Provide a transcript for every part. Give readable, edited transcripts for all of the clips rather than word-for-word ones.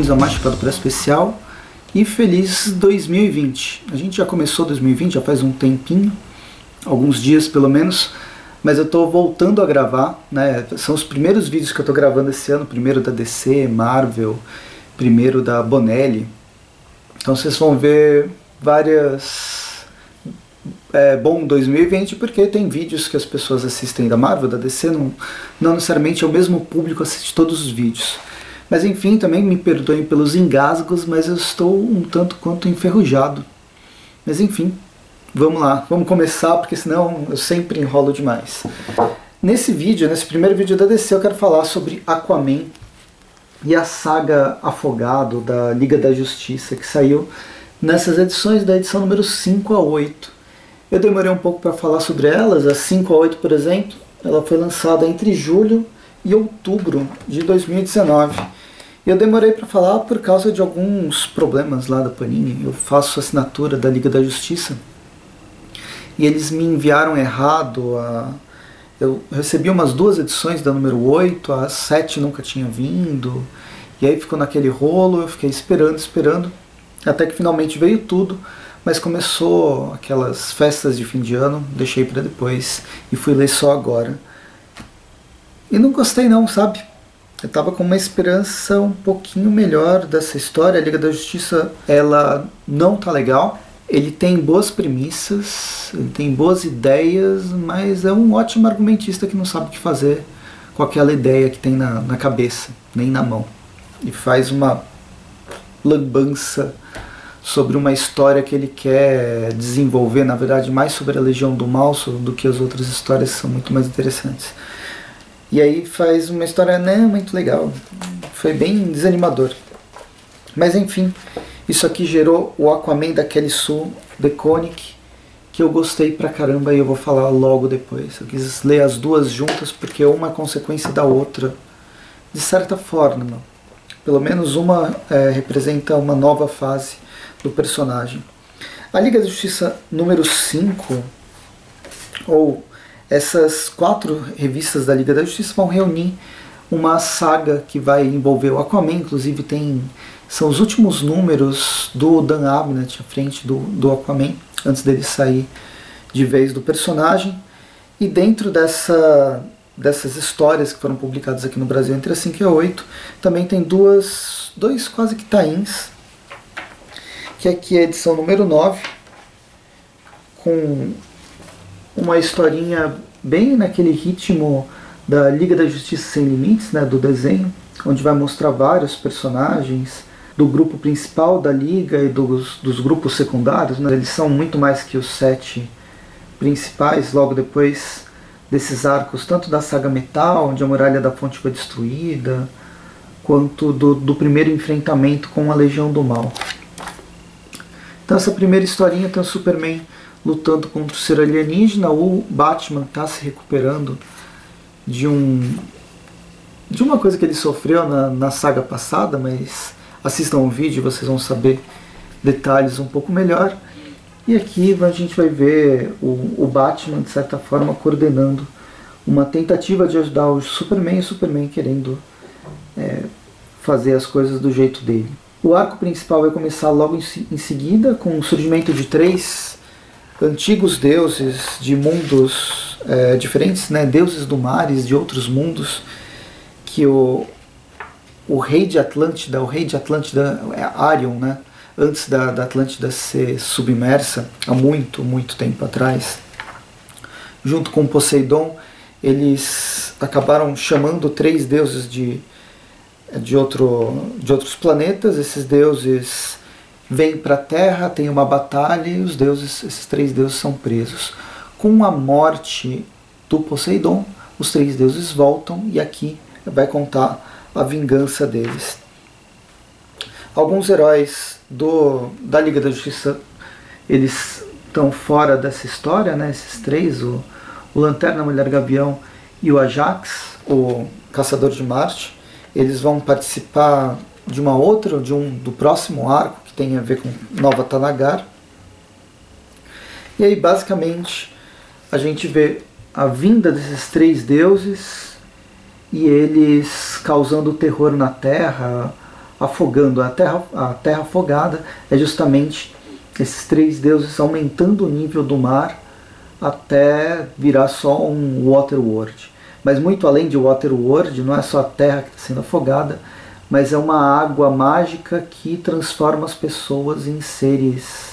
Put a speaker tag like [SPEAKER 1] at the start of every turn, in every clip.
[SPEAKER 1] bem-vindos a mais Chapéu do Preço Especial e feliz 2020. A gente já começou 2020, já faz um tempinho, alguns dias pelo menos, mas eu estou voltando a gravar, né? São os primeiros vídeos que eu estou gravando esse ano, primeiro da DC, Marvel, primeiro da Bonelli. Então vocês vão ver várias... bom 2020 porque tem vídeos que as pessoas assistem da Marvel, da DC, não necessariamente é o mesmo público que assiste todos os vídeos. Mas enfim, também me perdoem pelos engasgos, mas eu estou um tanto quanto enferrujado. Mas enfim, vamos lá, vamos começar, porque senão eu sempre enrolo demais. Nesse primeiro vídeo da DC, eu quero falar sobre Aquaman e a saga Afogado da Liga da Justiça, que saiu nessas edições da edição número 5 a 8. Eu demorei um pouco para falar sobre elas. A 5 a 8, por exemplo, ela foi lançada entre julho e outubro de 2019. E eu demorei para falar por causa de alguns problemas lá da Panini. Eu faço assinatura da Liga da Justiça e eles me enviaram errado. Eu recebi umas 2 edições da número 8, a 7 nunca tinha vindo, e aí ficou naquele rolo. Eu fiquei esperando, até que finalmente veio tudo. Mas começou aquelas festas de fim de ano, deixei para depois e fui ler só agora. E não gostei não, sabe? Eu tava com uma esperança um pouquinho melhor dessa história. A Liga da Justiça, ela não tá legal. Ele tem boas premissas, ele tem boas ideias, mas é um ótimo argumentista que não sabe o que fazer com aquela ideia que tem na cabeça, nem na mão. E faz uma lambança sobre uma história que ele quer desenvolver, na verdade mais sobre a Legião do Mal do que as outras histórias, que são muito mais interessantes. E aí faz uma história não muito legal, foi bem desanimador. Mas enfim, isso aqui gerou o Aquaman da Kelly Sue DeConnick, que eu gostei pra caramba e eu vou falar logo depois. Eu quis ler as duas juntas porque uma é consequência da outra, de certa forma. Pelo menos uma representa uma nova fase do personagem. A Liga da Justiça número 5, ou essas 4 revistas da Liga da Justiça, vão reunir uma saga que vai envolver o Aquaman. Inclusive são os últimos números do Dan Abnett à frente do Aquaman, antes dele sair de vez do personagem. E dentro dessas histórias que foram publicadas aqui no Brasil entre a 5 e a 8, também tem dois quase que tie-ins, que aqui é a edição número 9, com uma historinha bem naquele ritmo da Liga da Justiça Sem Limites, né, do desenho, onde vai mostrar vários personagens do grupo principal da Liga e dos grupos secundários, né. Eles são muito mais que os 7 principais, logo depois desses arcos, tanto da saga Metal, onde a Muralha da Fonte foi destruída, quanto do primeiro enfrentamento com a Legião do Mal. Então essa primeira historinha tem o Superman lutando contra o ser alienígena. O Batman está se recuperando de uma coisa que ele sofreu na saga passada, mas assistam o vídeo e vocês vão saber detalhes um pouco melhor. E aqui a gente vai ver o Batman, de certa forma, coordenando uma tentativa de ajudar o Superman, e o Superman querendo fazer as coisas do jeito dele. O arco principal vai começar logo em seguida, com o surgimento de 3 antigos deuses de mundos diferentes, né? Deuses do mares, de outros mundos, que o rei de Atlântida é Arion, né? Antes da Atlântida ser submersa, há muito, muito tempo atrás, junto com Poseidon, eles acabaram chamando 3 deuses de outros planetas. Esses deuses vêm para a Terra, tem uma batalha e esses 3 deuses são presos. Com a morte do Poseidon, os 3 deuses voltam e aqui vai contar a vingança deles. Alguns heróis da Liga da Justiça, eles estão fora dessa história, né? Esses 3, o Lanterna, a Mulher Gavião e o Ajax, o Caçador de Marte, eles vão participar de do próximo arco, que tem a ver com Nova Thanagar. E aí basicamente a gente vê a vinda desses 3 deuses e eles causando terror na Terra, afogando. A terra afogada é justamente esses três deuses aumentando o nível do mar até virar só um Waterworld. Mas muito além de Waterworld, não é só a terra que está sendo afogada, mas é uma água mágica que transforma as pessoas em seres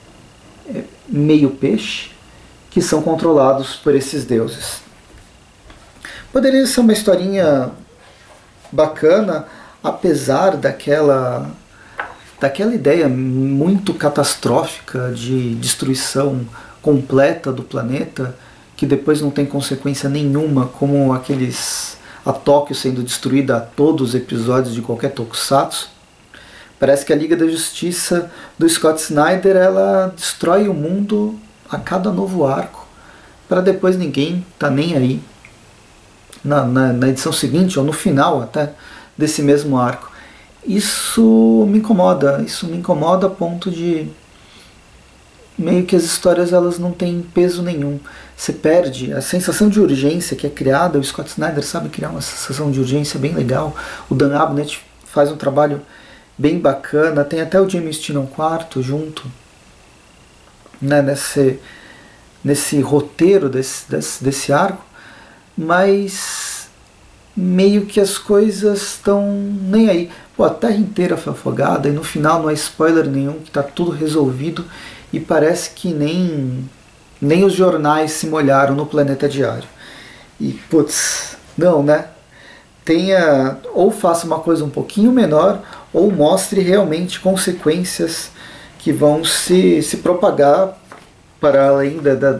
[SPEAKER 1] meio peixe, que são controlados por esses deuses. Poderia ser uma historinha bacana, apesar daquela ideia muito catastrófica de destruição completa do planeta, que depois não tem consequência nenhuma, como a Tóquio sendo destruída a todos os episódios de qualquer tokusatsu. Parece que a Liga da Justiça do Scott Snyder, ela destrói o mundo a cada novo arco, para depois ninguém tá nem aí na edição seguinte, ou no final até desse mesmo arco. Isso me incomoda a ponto de meio que as histórias elas não têm peso nenhum. Você perde a sensação de urgência que é criada. O Scott Snyder sabe criar uma sensação de urgência bem legal. O Dan Abnett faz um trabalho bem bacana. Tem até o James Tynion IV junto, né, nesse roteiro desse arco. Mas meio que as coisas estão nem aí. Pô, a Terra inteira foi afogada e no final não é spoiler nenhum, que está tudo resolvido e parece que nem os jornais se molharam no Planeta Diário. E putz, não, né? Ou faça uma coisa um pouquinho menor, ou mostre realmente consequências que vão se propagar para além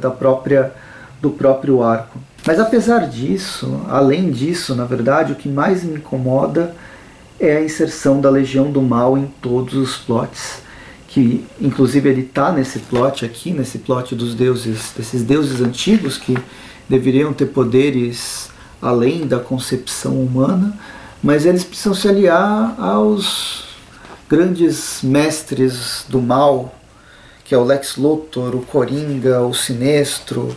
[SPEAKER 1] do próprio arco. Mas apesar disso, além disso, na verdade, o que mais me incomoda é a inserção da Legião do Mal em todos os plots. Que inclusive ele está nesse plot aqui, nesse plot desses deuses antigos que deveriam ter poderes além da concepção humana, mas eles precisam se aliar aos grandes mestres do mal, que é o Lex Luthor, o Coringa, o Sinestro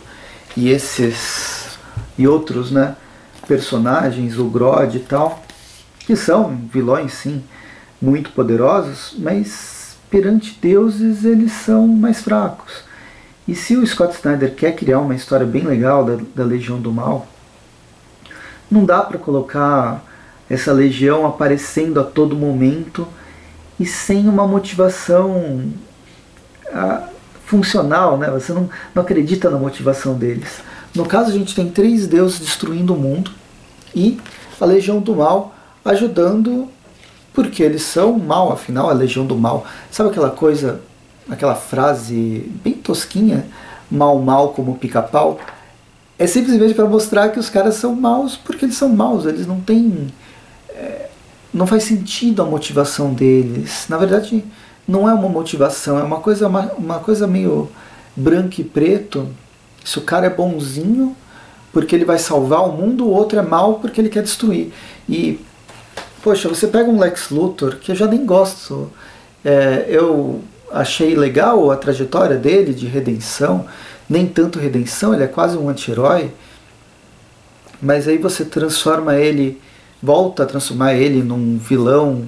[SPEAKER 1] e outros, né, personagens, o Grodd e tal, que são vilões sim, muito poderosos, mas perante deuses eles são mais fracos. E se o Scott Snyder quer criar uma história bem legal da Legião do Mal, não dá para colocar essa legião aparecendo a todo momento e sem uma motivação funcional, né? Você não acredita na motivação deles. No caso, a gente tem três deuses destruindo o mundo e a Legião do Mal ajudando, porque eles são mal, afinal, a Legião do Mal. Sabe aquela frase bem tosquinha, mal como pica-pau? É simplesmente para mostrar que os caras são maus porque eles são maus, eles não têm... não faz sentido a motivação deles. Na verdade, não é uma motivação, é uma coisa meio branco e preto. Se o cara é bonzinho porque ele vai salvar o mundo, o outro é mal porque ele quer destruir. E, poxa, você pega um Lex Luthor, que eu já nem gosto. Eu achei legal a trajetória dele de redenção, nem tanto redenção, ele é quase um anti-herói, mas aí você volta a transformar ele num vilão,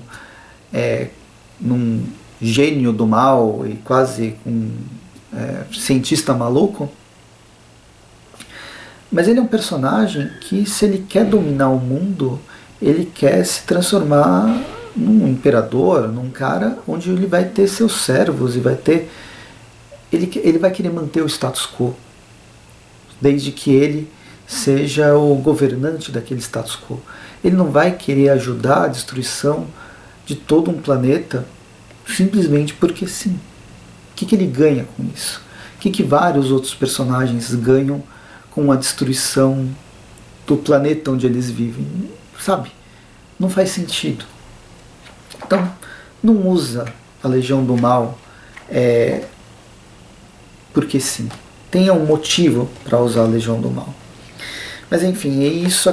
[SPEAKER 1] num gênio do mal e quase um cientista maluco. Mas ele é um personagem que, se ele quer dominar o mundo, ele quer se transformar num imperador, num cara onde ele vai ter seus servos e vai ter... Ele vai querer manter o status quo, desde que ele seja o governante daquele status quo. Ele não vai querer ajudar a destruição de todo um planeta simplesmente porque sim. O que ele ganha com isso? O que vários outros personagens ganham com a destruição do planeta onde eles vivem? Sabe? Não faz sentido. Então, não usa a Legião do Mal porque sim. Tenha um motivo para usar a Legião do Mal. Mas enfim, isso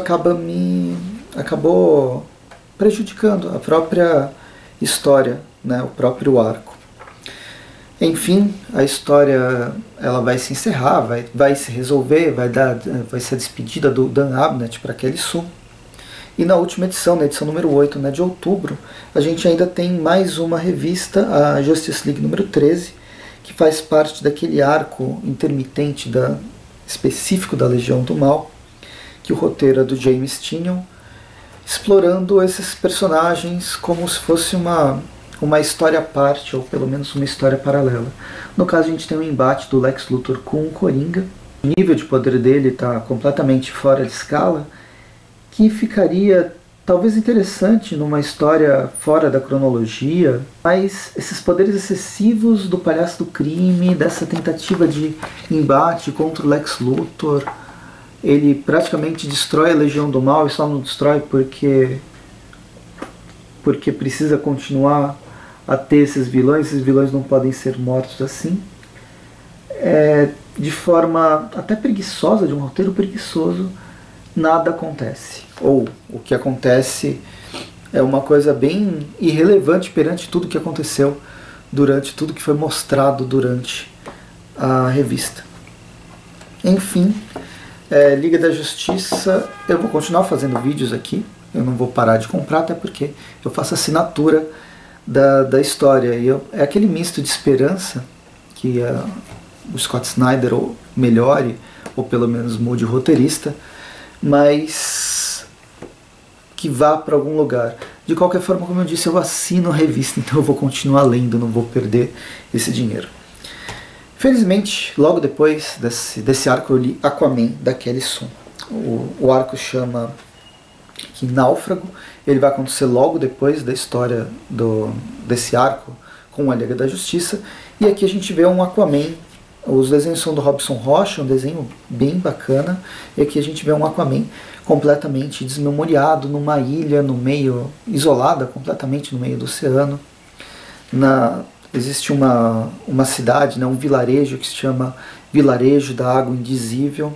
[SPEAKER 1] acabou prejudicando a própria história, né, o próprio arco. Enfim, a história ela vai se encerrar, vai se resolver, vai ser a despedida do Dan Abnett para aquele Sul. E na última edição, na edição número 8, né, de outubro, a gente ainda tem mais uma revista, a Justice League número 13, que faz parte daquele arco intermitente específico da Legião do Mal, que o roteiro é do James Tynion, explorando esses personagens como se fosse uma história à parte, ou pelo menos uma história paralela. No caso, a gente tem um embate do Lex Luthor com o Coringa. O nível de poder dele está completamente fora de escala, que ficaria talvez interessante numa história fora da cronologia, mas esses poderes excessivos do palhaço do crime, dessa tentativa de embate contra o Lex Luthor, ele praticamente destrói a Legião do Mal, e só não destrói porque precisa continuar a ter esses vilões não podem ser mortos assim. De forma até preguiçosa, de um roteiro preguiçoso, nada acontece. Ou o que acontece é uma coisa bem irrelevante perante tudo que aconteceu, durante tudo que foi mostrado durante a revista. Enfim, Liga da Justiça, eu vou continuar fazendo vídeos aqui, eu não vou parar de comprar, até porque eu faço assinatura da história. E é aquele misto de esperança que o Scott Snyder ou melhore, ou pelo menos mude o roteirista, mas que vá para algum lugar. De qualquer forma, como eu disse, eu assino a revista, então eu vou continuar lendo, não vou perder esse dinheiro. Felizmente, logo depois desse arco, eu li Aquaman, da Kelly Sue. O arco chama que Náufrago. Ele vai acontecer logo depois da história desse arco com a Liga da Justiça. E aqui a gente vê um Aquaman. Os desenhos são do Robson Rocha, um desenho bem bacana. E aqui a gente vê um Aquaman completamente desmemoriado numa ilha no meio, isolada completamente no meio do oceano. Existe uma cidade, né, um vilarejo que se chama Vilarejo da Água Indizível.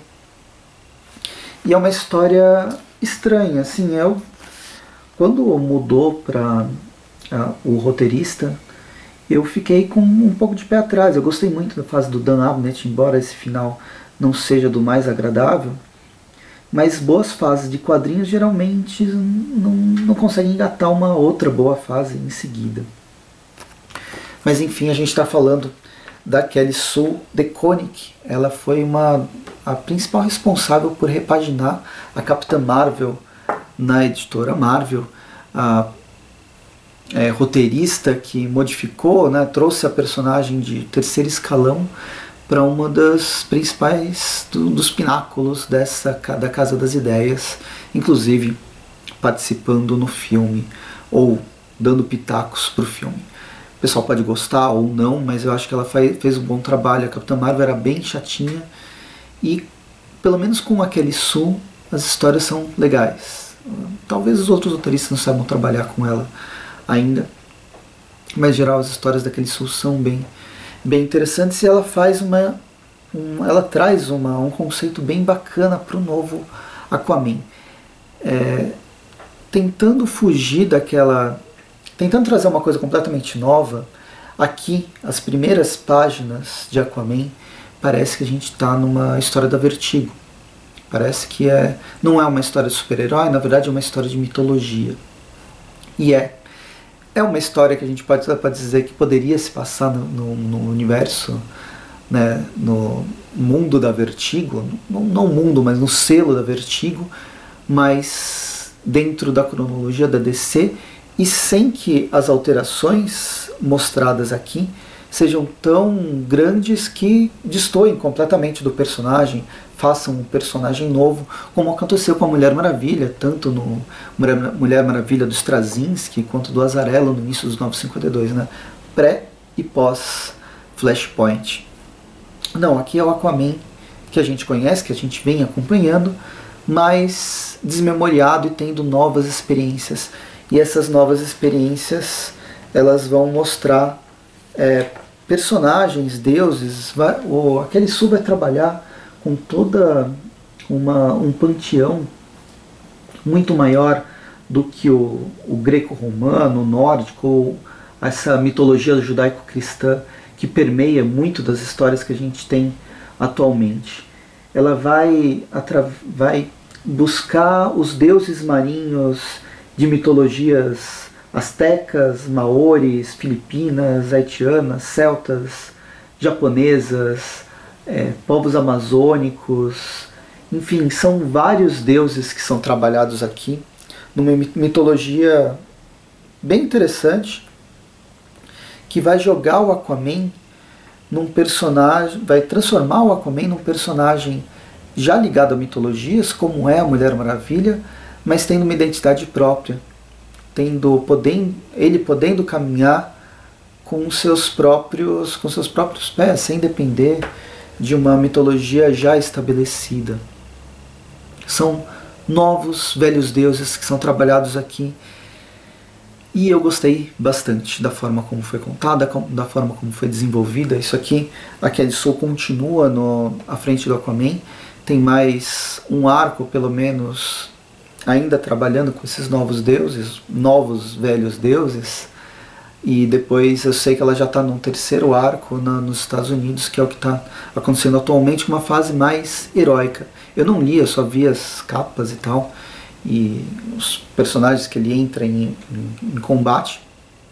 [SPEAKER 1] E é uma história estranha, assim, quando mudou para o roteirista, eu fiquei com um pouco de pé atrás. Eu gostei muito da fase do Dan Abnett, embora esse final não seja do mais agradável, mas boas fases de quadrinhos geralmente não conseguem engatar uma outra boa fase em seguida. Mas enfim, a gente está falando da Kelly Sue DeConnick. Ela foi a principal responsável por repaginar a Capitã Marvel na editora Marvel, a roteirista que modificou, né, trouxe a personagem de terceiro escalão para uma das principais dos pináculos da Casa das Ideias, inclusive participando no filme ou dando pitacos para o filme. O pessoal pode gostar ou não, mas eu acho que ela fez um bom trabalho. A Capitã Marvel era bem chatinha e, pelo menos com a Kelly Sue, as histórias são legais. Talvez os outros roteiristas não saibam trabalhar com ela ainda, mas em geral as histórias da Kelly Sue são bem interessantes, e ela faz ela traz um conceito bem bacana para o novo Aquaman, tentando fugir tentando trazer uma coisa completamente nova. Aqui, as primeiras páginas de Aquaman, parece que a gente está numa história da Vertigo. Parece que não é uma história de super-herói, na verdade é uma história de mitologia. E é uma história que a gente pode dizer que poderia se passar no universo, né, no mundo da Vertigo, não mundo, mas no selo da Vertigo, mas dentro da cronologia da DC, e sem que as alterações mostradas aqui sejam tão grandes que destoem completamente do personagem, façam um personagem novo, como aconteceu com a Mulher Maravilha, tanto no Mulher Maravilha do Straczynski quanto do Azzarello no início dos 952, né? Pré e pós Flashpoint. Não, aqui é o Aquaman que a gente conhece, que a gente vem acompanhando, mas desmemoriado e tendo novas experiências. E essas novas experiências, elas vão mostrar personagens, deuses. A Kelly Sue vai trabalhar com toda um panteão muito maior do que o greco-romano, o nórdico, ou essa mitologia judaico-cristã que permeia muito das histórias que a gente tem atualmente. Ela vai buscar os deuses marinhos de mitologias astecas, maores, filipinas, haitianas, celtas, japonesas, povos amazônicos, enfim, são vários deuses que são trabalhados aqui, numa mitologia bem interessante, que vai jogar o Aquaman num personagem, vai transformar o Aquaman num personagem já ligado a mitologias, como é a Mulher Maravilha, mas tendo uma identidade própria, ele podendo caminhar com seus próprios pés, sem depender de uma mitologia já estabelecida. São novos, velhos deuses que são trabalhados aqui, e eu gostei bastante da forma como foi contada, da forma como foi desenvolvida. Isso aqui, a Kelly Sue continua à frente do Aquaman, tem mais um arco, pelo menos, ainda trabalhando com esses novos deuses, novos velhos deuses, e depois eu sei que ela já está num terceiro arco nos Estados Unidos, que é o que está acontecendo atualmente, uma fase mais heróica. Eu não li, eu só vi as capas e tal, e os personagens que ele entra em combate,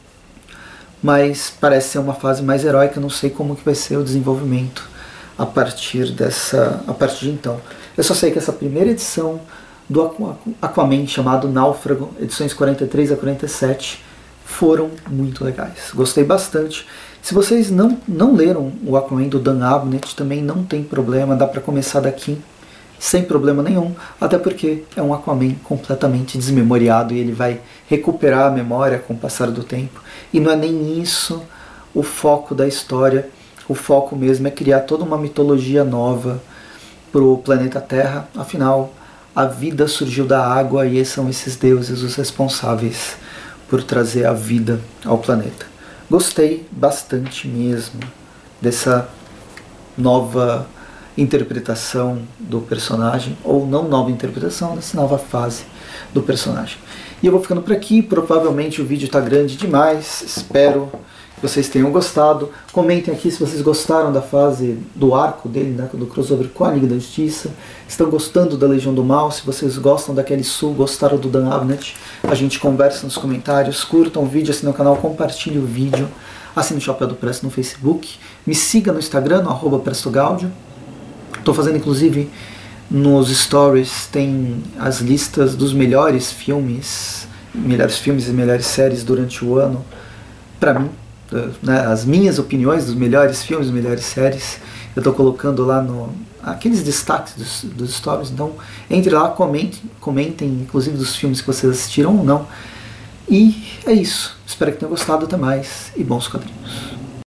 [SPEAKER 1] mas parece ser uma fase mais heróica. Não sei como que vai ser o desenvolvimento a partir de então. Eu só sei que essa primeira edição do Aquaman, chamado Náufrago, edições 43 a 47, foram muito legais. Gostei bastante. Se vocês não leram o Aquaman do Dan Abnett, também não tem problema, dá para começar daqui sem problema nenhum, até porque é um Aquaman completamente desmemoriado e ele vai recuperar a memória com o passar do tempo. E não é nem isso o foco da história. O foco mesmo é criar toda uma mitologia nova para o planeta Terra. Afinal, a vida surgiu da água e são esses deuses os responsáveis por trazer a vida ao planeta. Gostei bastante mesmo dessa nova interpretação do personagem, ou não nova interpretação, dessa nova fase do personagem. E eu vou ficando por aqui, provavelmente o vídeo está grande demais, espero que vocês tenham gostado. Comentem aqui se vocês gostaram da fase do arco dele, né, do crossover com a Liga da Justiça. Estão gostando da Legião do Mal? Se vocês gostam da Kelly Sue, gostaram do Dan Abnett, a gente conversa nos comentários. Curtam o vídeo, assinem o canal, compartilhem o vídeo. Assine o Chapéu do Presto no Facebook. Me siga no Instagram, no @PrestoGaudio. Estou fazendo, inclusive, nos stories, tem as listas dos melhores filmes e melhores séries durante o ano, para mim, né, as minhas opiniões dos melhores filmes e melhores séries. Eu estou colocando lá aqueles destaques dos stories, então entre lá, comentem inclusive dos filmes que vocês assistiram ou não. E é isso, espero que tenham gostado, até mais e bons quadrinhos.